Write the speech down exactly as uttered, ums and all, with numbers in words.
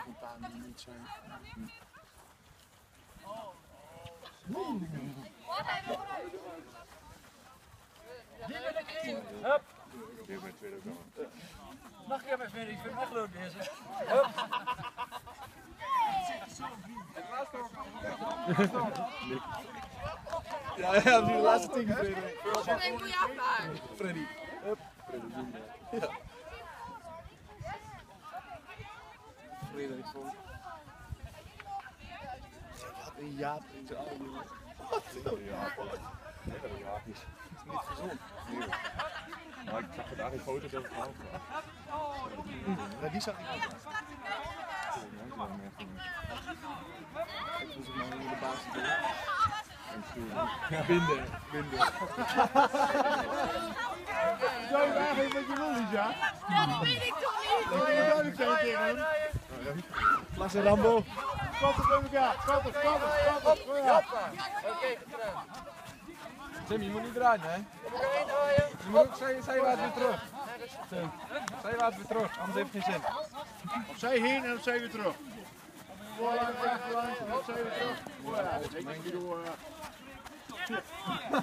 spontaan niet zijn. Hup. Weer met tweede ook. Mag ik even iets voor mag lopen deze? Hup. Ja, ja, die laatste tien keer. Wat een goede aflaag. Freddy. Hup. Freddy. Ja. Frederik van. Wat een Jaap in zijn oude jongen. Wat een Jaap. Nee, dat is Jaap is. Het is niet gezond. Nee. Maar ik zag vandaag een foto dat ik hou. Ja, die zag ik ook. Ik moest hem nou in de basis doen. Binden, binden. Zou je eigenlijk met je wil niet, ja? Ja, dat weet ik toch niet. Dat kun je duidelijk zijn tegen hem. Plas en Rambo. Schatten bij elkaar, schatten, schatten, schatten. Oké, gedaan. Tim, je moet niet draaien, hè? Je moet ook zij, zij water weer terug. Tim, zij water weer terug, anders heeft het geen zin. Opzij heen en opzij weer terug. Voorlangs, achterlangs en opzij weer terug. Ja, dat denk ik door.